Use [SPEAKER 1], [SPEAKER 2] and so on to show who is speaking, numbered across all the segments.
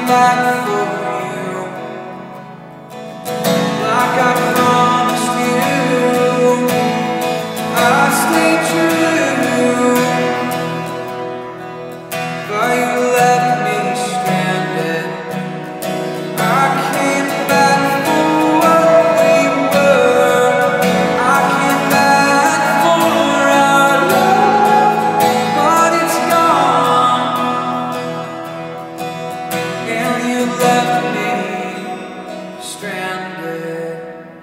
[SPEAKER 1] back for you, like I promised you. I stay true, but you left me stranded. I came back for what we were. I came back for our love, but it's gone, and you left me stranded.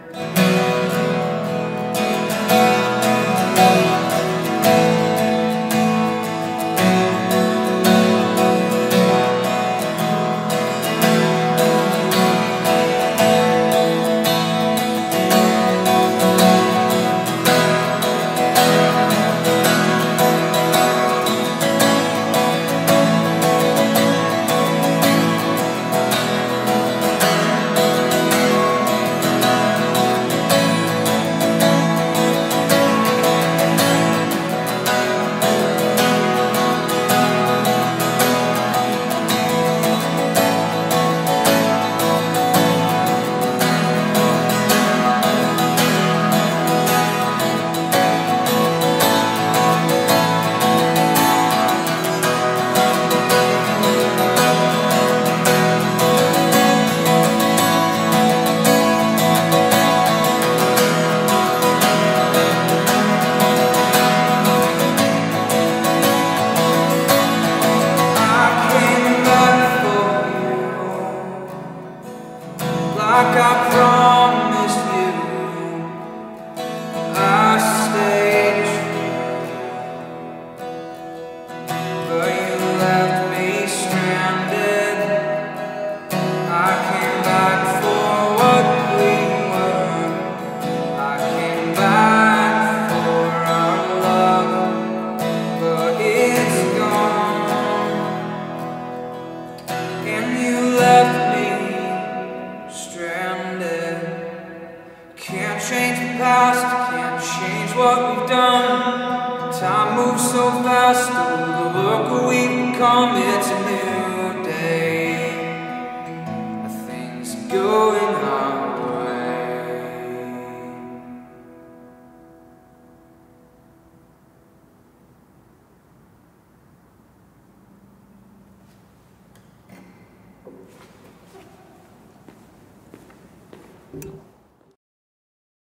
[SPEAKER 1] Like I promised you, I stayed true, but you left me stranded. I came back for what we were. I came back for our love, but it's gone, and you left me stranded. Can't change the past, can't change what we've done. Time moves so fast, through the look we've become. It's a new day, things going our way.